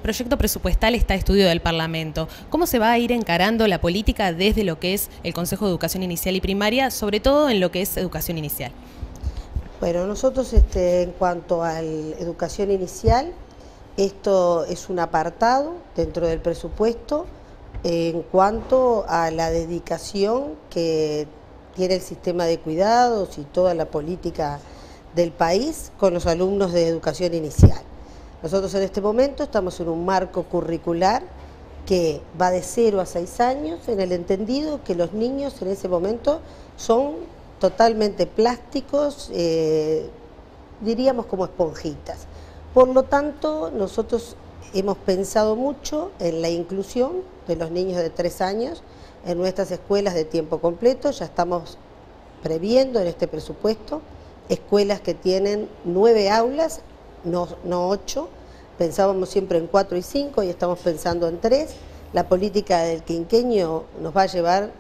proyecto presupuestal está a estudio del Parlamento. ¿Cómo se va a ir encarando la política desde lo que es el Consejo de Educación Inicial y Primaria, sobre todo en lo que es educación inicial? Bueno, nosotros en cuanto a la educación inicial, esto es un apartado dentro del presupuesto en cuanto a la dedicación que tiene el sistema de cuidados y toda la política del país con los alumnos de educación inicial. Nosotros en este momento estamos en un marco curricular que va de 0 a 6 años, en el entendido que los niños en ese momento son totalmente plásticos, diríamos como esponjitas. Por lo tanto, nosotros hemos pensado mucho en la inclusión de los niños de 3 años en nuestras escuelas de tiempo completo. Ya estamos previendo en este presupuesto escuelas que tienen 9 aulas, no 8. Pensábamos siempre en 4 y 5 y estamos pensando en 3. La política del quinquenio nos va a llevar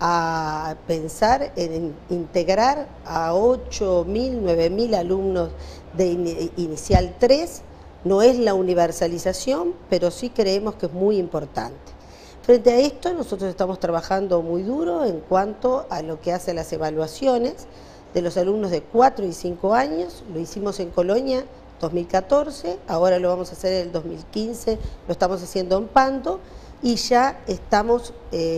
a pensar en integrar a 8.000, 9.000 alumnos de inicial 3. No es la universalización, pero sí creemos que es muy importante. Frente a esto, nosotros estamos trabajando muy duro en cuanto a lo que hace las evaluaciones de los alumnos de 4 y 5 años. Lo hicimos en Colonia 2014, ahora lo vamos a hacer en el 2015, lo estamos haciendo en Pando y ya estamos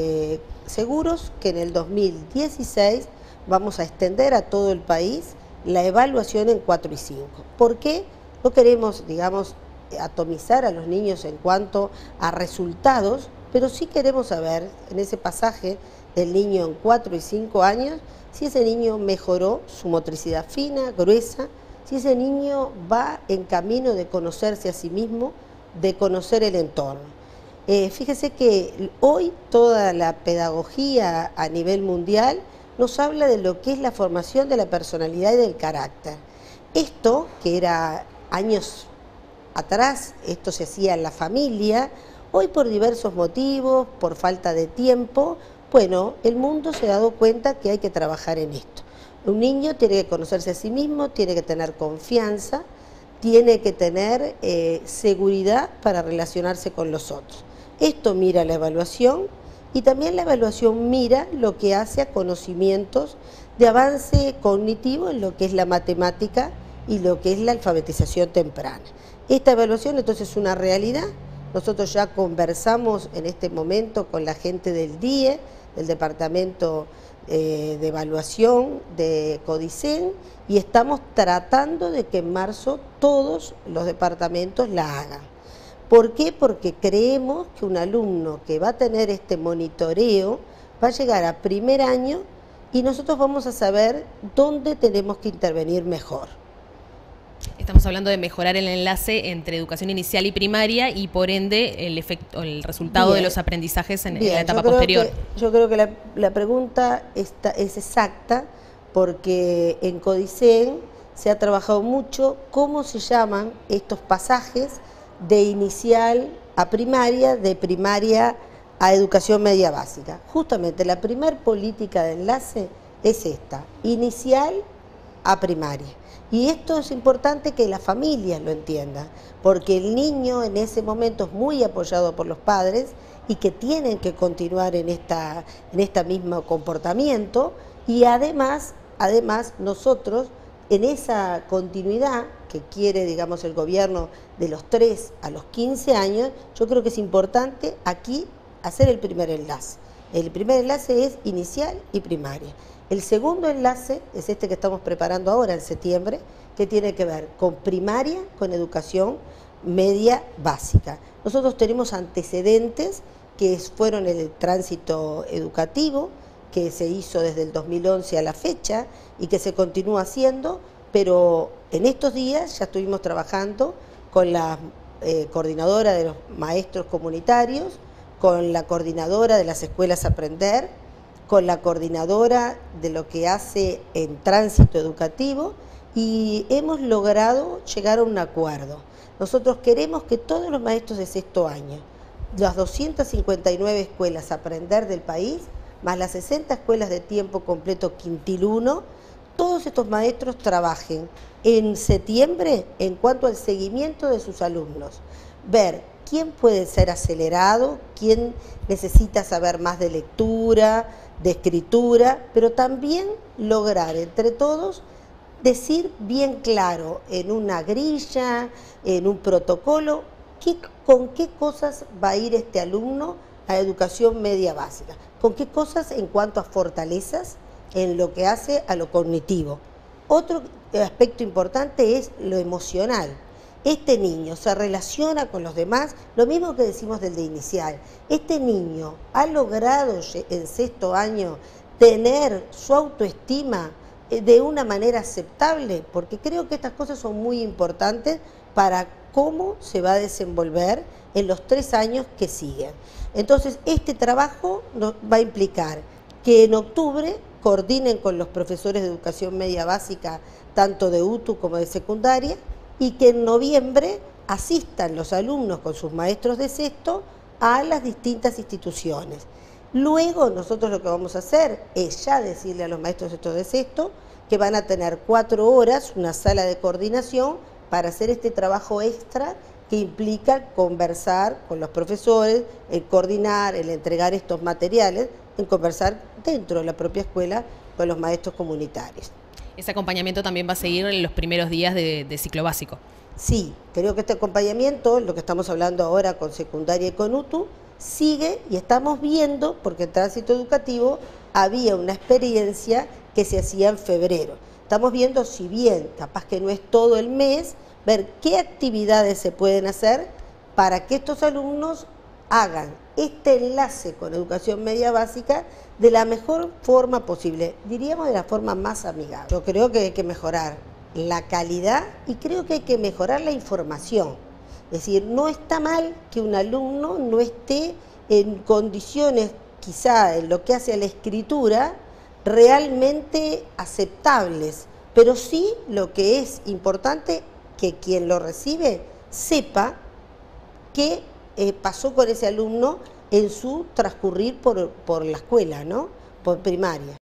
seguros que en el 2016 vamos a extender a todo el país la evaluación en 4 y 5. ¿Por qué? No queremos, digamos, atomizar a los niños en cuanto a resultados, pero sí queremos saber en ese pasaje del niño en 4 y 5 años si ese niño mejoró su motricidad fina, gruesa, si ese niño va en camino de conocerse a sí mismo, de conocer el entorno. Fíjese que hoy toda la pedagogía a nivel mundial nos habla de lo que es la formación de la personalidad y del carácter. Esto, que era años atrás, esto se hacía en la familia, hoy por diversos motivos, por falta de tiempo, bueno, el mundo se ha dado cuenta que hay que trabajar en esto. Un niño tiene que conocerse a sí mismo, tiene que tener confianza, tiene que tener seguridad para relacionarse con los otros. Esto mira la evaluación y también la evaluación mira lo que hace a conocimientos de avance cognitivo en lo que es la matemática y lo que es la alfabetización temprana. Esta evaluación entonces es una realidad. Nosotros ya conversamos en este momento con la gente del DIE, del Departamento de Evaluación de Codicen, y estamos tratando de que en marzo todos los departamentos la hagan. ¿Por qué? Porque creemos que un alumno que va a tener este monitoreo va a llegar a primer año y nosotros vamos a saber dónde tenemos que intervenir mejor. Estamos hablando de mejorar el enlace entre educación inicial y primaria y por ende el resultado de los aprendizajes en la etapa posterior. Yo creo que la pregunta es exacta porque en Codicen se ha trabajado mucho cómo se llaman estos pasajes de inicial a primaria, de primaria a educación media básica. Justamente la primer política de enlace es esta, inicial a primaria. Y esto es importante que las familias lo entiendan, porque el niño en ese momento es muy apoyado por los padres y que tienen que continuar en este mismo comportamiento y además nosotros en esa continuidad que quiere, digamos, el gobierno de los 3 a los 15 años, yo creo que es importante aquí hacer el primer enlace. El primer enlace es inicial y primaria. El segundo enlace es este que estamos preparando ahora en septiembre, que tiene que ver con primaria, con educación media básica. Nosotros tenemos antecedentes que fueron el tránsito educativo, que se hizo desde el 2011 a la fecha y que se continúa haciendo, pero en estos días ya estuvimos trabajando con la coordinadora de los maestros comunitarios, con la coordinadora de las escuelas Aprender, con la coordinadora de lo que hace en tránsito educativo y hemos logrado llegar a un acuerdo. Nosotros queremos que todos los maestros de sexto año, las 259 escuelas Aprender del país, más las 60 escuelas de tiempo completo Quintil 1, todos estos maestros trabajen en septiembre en cuanto al seguimiento de sus alumnos, ver quién puede ser acelerado, quién necesita saber más de lectura, de escritura, pero también lograr entre todos decir bien claro en una grilla, en un protocolo, con qué cosas va a ir este alumno a educación media básica, con qué cosas en cuanto a fortalezas en lo que hace a lo cognitivo. Otro aspecto importante es lo emocional. Este niño se relaciona con los demás, lo mismo que decimos del de inicial. Este niño ha logrado en sexto año tener su autoestima de una manera aceptable, porque creo que estas cosas son muy importantes para cómo se va a desenvolver en los 3 años que siguen. Entonces, este trabajo va a implicar que en octubre coordinen con los profesores de educación media básica, tanto de UTU como de secundaria, y que en noviembre asistan los alumnos con sus maestros de sexto a las distintas instituciones. Luego nosotros lo que vamos a hacer es ya decirle a los maestros de sexto que van a tener 4 horas, una sala de coordinación para hacer este trabajo extra que implica conversar con los profesores, el coordinar, el entregar estos materiales, en conversar dentro de la propia escuela con los maestros comunitarios. Ese acompañamiento también va a seguir en los primeros días de ciclo básico. Sí, creo que este acompañamiento, lo que estamos hablando ahora con secundaria y con UTU, sigue y estamos viendo, porque en tránsito educativo había una experiencia que se hacía en febrero. Estamos viendo, si bien capaz que no es todo el mes, ver qué actividades se pueden hacer para que estos alumnos hagan este enlace con educación media básica de la mejor forma posible, diríamos de la forma más amigable. Yo creo que hay que mejorar la calidad y creo que hay que mejorar la información. Es decir, no está mal que un alumno no esté en condiciones, quizá en lo que hace a la escritura, realmente aceptables, pero sí lo que es importante que quien lo recibe sepa qué pasó con ese alumno en su transcurrir por la escuela, ¿no? Por primaria.